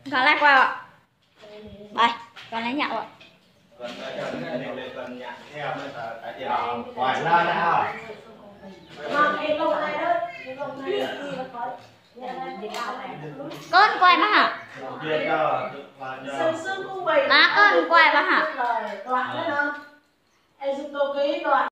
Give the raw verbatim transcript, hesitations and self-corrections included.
Còn lại qua ạ. Đây, còn lấy nhậu ạ. Còn còn nhặt theo mới tại thì ngoài lên nào. Con quay mà hả? Má con quay mà hả?